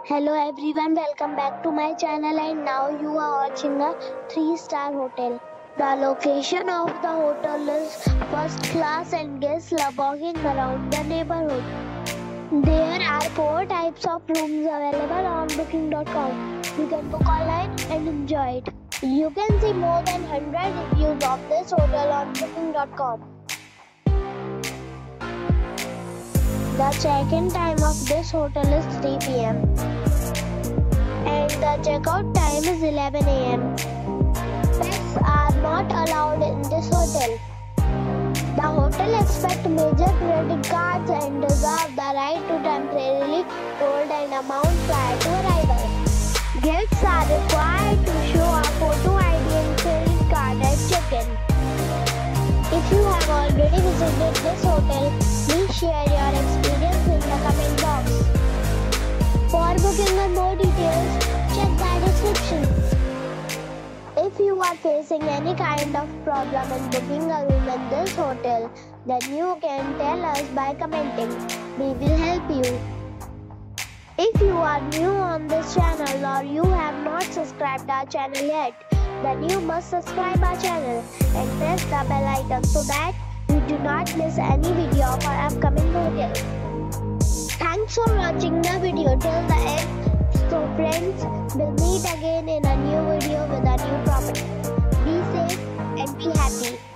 Hello everyone, welcome back to my channel and now you are watching a 3-star hotel. The location of the hotel is first class and guests love walking around the neighborhood. There are 4 types of rooms available on booking.com. You can book online and enjoy it. You can see more than 100 reviews of this hotel on booking.com. The check-in time of this hotel is 3 p.m. and the checkout time is 11 a.m. Pets are not allowed in this hotel. The hotel accepts major credit cards and reserves the right to temporarily hold an amount prior to arrival. Guests are required to show a photo ID and credit card at check-in. If you have already visited this hotel, please share your experience in the comment box. For booking or more details, check the description. If you are facing any kind of problem in booking a room in this hotel, then you can tell us by commenting. We will help you. If you are new on this channel or you have not subscribed our channel yet, then you must subscribe our channel and press the bell icon so that you do not miss any video of our upcoming hotel. Thanks for watching the video till the end. So friends, we'll meet again in a new video with a new property. Be safe and be happy.